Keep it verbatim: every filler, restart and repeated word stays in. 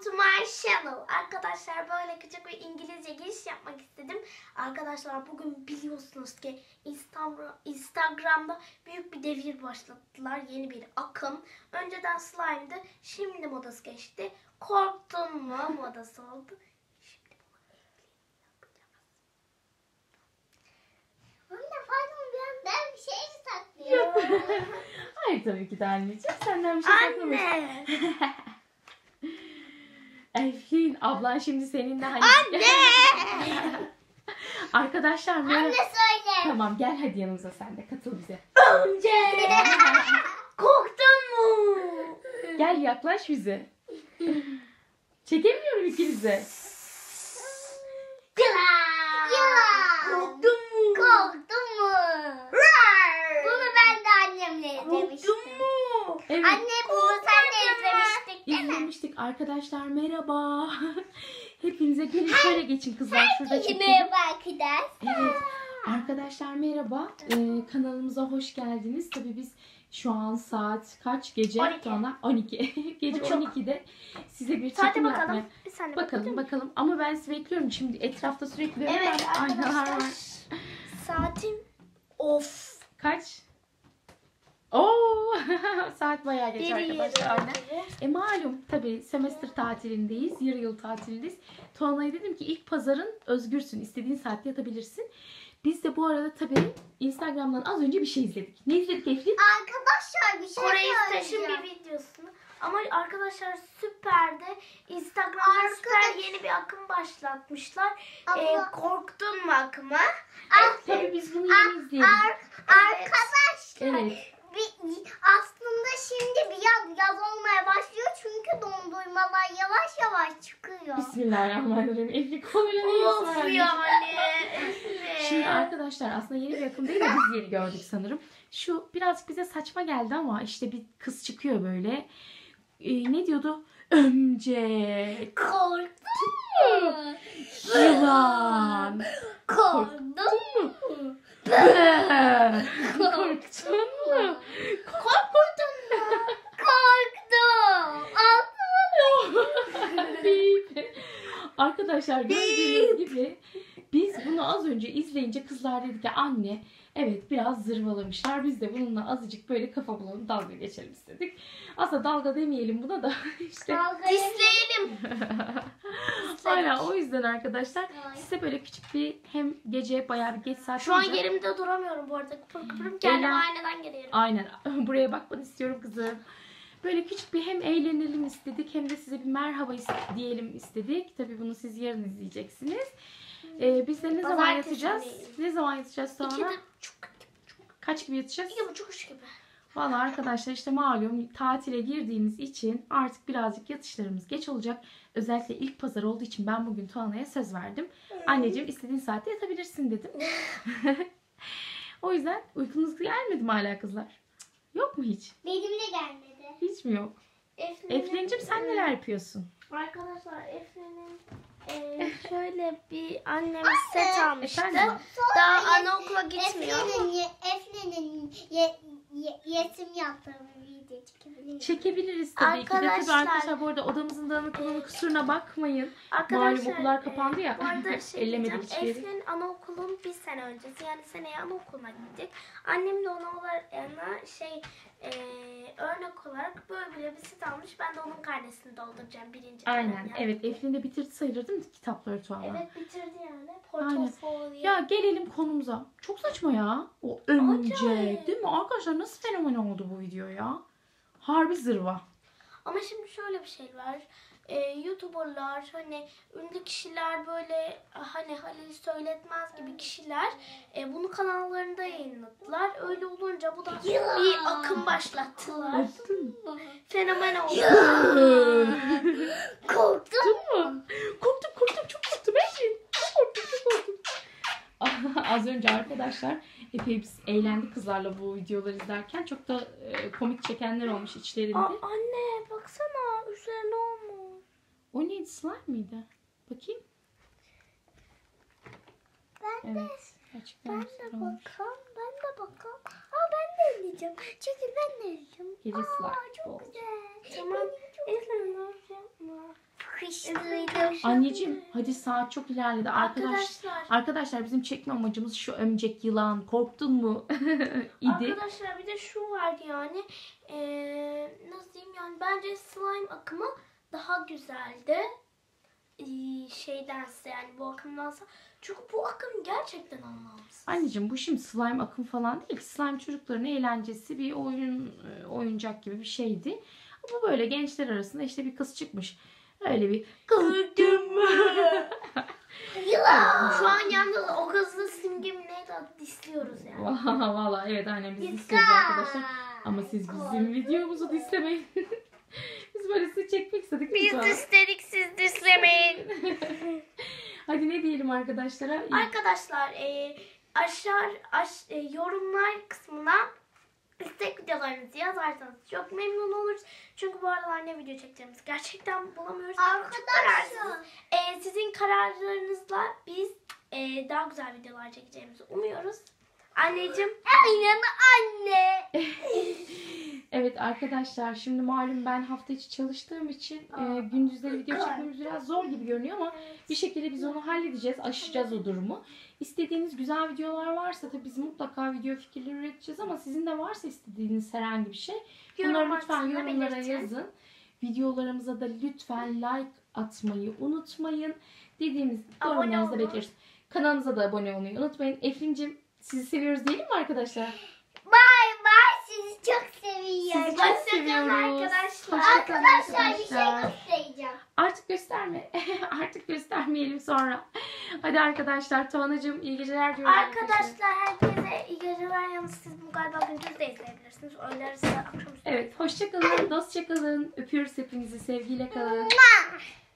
Welcome to my channel. Arkadaşlar böyle küçük bir İngilizce giriş yapmak istedim. Arkadaşlar bugün biliyorsunuz ki Instagram, Instagram'da büyük bir devir başlattılar. Yeni bir akım. Önceden slime'dı. Şimdi modası geçti. Korktun mu modası oldu. Şimdi Anne pardon ben bir şey mi saklıyorum? Hayır tabii ki de anneciğim. Senden bir şey saklamış. Anne. Eflin ablan şimdi seninle hani... Anne. Arkadaşlar merhaba. Anne söyle. Tamam gel hadi yanımıza sen de katıl bize. Önce. Korktun mu? Gel yaklaş bize. Çekemiyorum ikinize. Ya. Korktun mu? Korktun mu? Bunu ben de annemle izlemiştim. Korktun mu? Evet. Anne bunu sen de izlemiştik değil mi? İzlemiştik arkadaşlar merhaba. Hepinize gelin şöyle geçin kızlar şurada çekelim. Merhaba arkadaşlar. Evet. Arkadaşlar merhaba. Ee, kanalımıza hoş geldiniz. Tabii biz şu an saat kaç gece? on iki. Sonra on iki. Gece Buçuk. on ikide size bir Saate çekim bakalım. yapmaya. Bir saniye Bakalım bakalım. Ama ben sizi bekliyorum. Şimdi etrafta sürekli böyle Evet aynalar arkadaşlar. var. Saatim of. Kaç? Oo! Saat bayağı geç Biri arkadaşlar. yedi. Aynen. E malum tabii semester tatilindeyiz. Yarı yıl tatilindeyiz. Tuana'ya dedim ki ilk pazarın özgürsün. İstediğin saatte yatabilirsin. Biz de bu arada tabii Instagram'dan az önce bir şey izledik. Ne izledik Eflin? Arkadaşlar bir şey Kore Staş'ın söyleyeceğim. bir videosunu. Ama arkadaşlar Süper'de Instagram'da Arkadaş- Süper yeni bir akım başlatmışlar. Ee, Abla- korktun mu akımı? Tabii biz bunu yeni izledik. Ar- arkadaşlar Evet. bir, aslında şimdi bir yaz, yaz olmaya başlıyor çünkü dondurmalar yavaş yavaş çıkıyor. Bismillahirrahmanirrahim. Eflin konuyla ne Of ilgisi var? yani. Şimdi arkadaşlar aslında yeni bir akım değil de biz yeni gördük sanırım. Şu birazcık bize saçma geldi ama işte bir kız çıkıyor böyle. Ee, ne diyordu? Ömce. Korktun mu? Yılan. Korktun mu? Be. Korktun mu? Korktun mu? Korktum. Bip. Arkadaşlar gördüğünüz gibi biz bunu az önce izleyince kızlar dedi ki anne evet biraz zırvalamışlar. Biz de bununla azıcık böyle kafa bulalım dalga geçelim istedik. Aslında dalga demeyelim buna da işte. İzleyelim. Aynen o yüzden arkadaşlar size böyle küçük bir hem gece bayağı bir geç saat Şu an olacak. yerimde duramıyorum bu arada. Kıpır kıpırım. Kendime Eğlen- aynadan geliyorum. Aynen buraya bakmanı istiyorum kızım. Böyle küçük bir hem eğlenelim istedik hem de size bir merhaba is- diyelim istedik. Tabii bunu siz yarın izleyeceksiniz. Ee, biz de ne zaman Pazartesi yatacağız? günü. Ne zaman yatacağız sonra? İki de çok Kaç gibi yatacağız? iki buçuk üç gibi. Valla arkadaşlar işte malum tatile girdiğimiz için artık birazcık yatışlarımız geç olacak. Özellikle ilk pazar olduğu için ben bugün Tuana'ya söz verdim. Anneciğim istediğin saatte yatabilirsin dedim. O yüzden uykunuz gelmedi mi hala kızlar? Yok mu hiç? Benim de gelmedi. Hiç mi yok? Eflen'cim sen neler yapıyorsun? Arkadaşlar Efe'nin e, şöyle bir annemiz set almıştı. Efendim? Daha anaokula gitmiyor. Efne'nin, ye, Efne'nin ye, ye, yetim yaptığı bir video çekebilir. Çekebiliriz tabii ki de. Tabii Arkadaşlar- arkadaşlar bu arada odamızın dağınıklığının kusuruna bakmayın. Arkadaşlar Malum okullar kapandı ya. e, bu arada şey Ellemedik diyeceğim. hiçbir yeri. Efe'nin anaokulun bir sene öncesi yani seneye anaokuluna gidecek. Annem de ona olarak ona şey e, örnek olarak böyle bir set almış. Ben de onun karnesini dolduracağım birinci Aynen. dönem yani. Evet. Eflin de bitirdi sayılır değil mi kitapları Tuana? Evet bitirdi yani. Aynen. Portfolyo. Ya gelelim konumuza. Çok saçma ya. O önce Acayip. değil mi? Arkadaşlar nasıl fenomen oldu bu video ya? Harbi zırva. Ama şimdi şöyle bir şey var. Ee, YouTuber'lar hani ünlü kişiler böyle hani Halil Söyletmez gibi kişiler e, bunu kanallarında yayınladılar. Öyle olunca bu da bir akım başlattılar. Fenomen oldu. Korktun mu? Korktum korktum çok korktum Eflin. Çok korktum çok korktum. Az önce arkadaşlar epey biz eğlendik kızlarla bu videoları izlerken. Çok da e, komik çekenler olmuş içlerinde. Aa, anne baksana üzerine olmuş. O neydi? Slime mıydı? Bakayım. Ben de, Evet. Gerçekten ben güzel de olmuş. bakalım, ben de bakalım. Aa ben de eleyeceğim. Çünkü ben de eleyeceğim. Gece Aa slime çok oldu. güzel. Tamam. Efendim ne yapma. sıkıştıydım. Anneciğim hadi saat çok ilerledi. Arkadaş, Arkadaşlar. arkadaşlar bizim çekme amacımız şu örümcek yılan. Korktun mu? İdi. Arkadaşlar bir de şu var yani. Ee, nasıl diyeyim yani bence slime akımı daha güzeldi. Ee, şeydense yani bu akımdansa. Çünkü bu akım gerçekten anlamsız. Anneciğim bu şimdi slime akım falan değil. Slime çocukların eğlencesi bir oyun oyuncak gibi bir şeydi. Ama böyle gençler arasında işte bir kız çıkmış. Öyle bir Gördün mü? Şu an yalnız o kızla simgemi neydi disliyoruz yani. Valla evet annem biz Dikkat. istiyoruz arkadaşlar. Ama siz bizim videomuzu dislemeyin. Biz böyle size çekmek istedik. Biz Sonra. istedik siz dislemeyin. Hadi ne diyelim arkadaşlara? İyi. Arkadaşlar e, aşağı aş, e, yorumlar kısmına istek videolarınızı yazarsanız çok memnun oluruz. Çünkü bu aralar ne video çekeceğimizi gerçekten bulamıyoruz. Çok Arkadaşlar. kararsızız. E, sizin kararlarınızla biz e, daha güzel videolar çekeceğimizi umuyoruz. Anneciğim. Aynen anne. Evet arkadaşlar şimdi malum ben hafta içi çalıştığım için e, gündüzleri video çekmemiz biraz zor gibi görünüyor ama bir şekilde biz onu halledeceğiz, aşacağız o durumu. İstediğiniz güzel videolar varsa tabii biz mutlaka video fikirleri üreteceğiz ama sizin de varsa istediğiniz herhangi bir şey bunları Yorum lütfen kısmına yorumlara belirtin. yazın. Videolarımıza da lütfen like atmayı unutmayın. Dediğimiz Abone yorumlarınızı da olun. bekliyoruz. Kanalımıza da abone olmayı unutmayın. Efrin'cim sizi seviyoruz değil mi arkadaşlar? Bay bay, sizi çok seviyorum. Sizi çok Hoşça kalın seviyoruz. arkadaşlar. Hoşça kalın Arkadaşlar bir şey arkadaşlar. göstereceğim. Artık gösterme. Artık göstermeyelim sonra. Hadi arkadaşlar. Tuanacığım iyi geceler diyoruz. Arkadaşlar herkese iyi geceler. Yalnız siz bu galiba gündüz de izleyebilirsiniz. Öğle arası akşamüstü. Evet. Hoşça kalın. Dostça kalın. Öpüyoruz hepinizi. Sevgiyle kalın. Mua.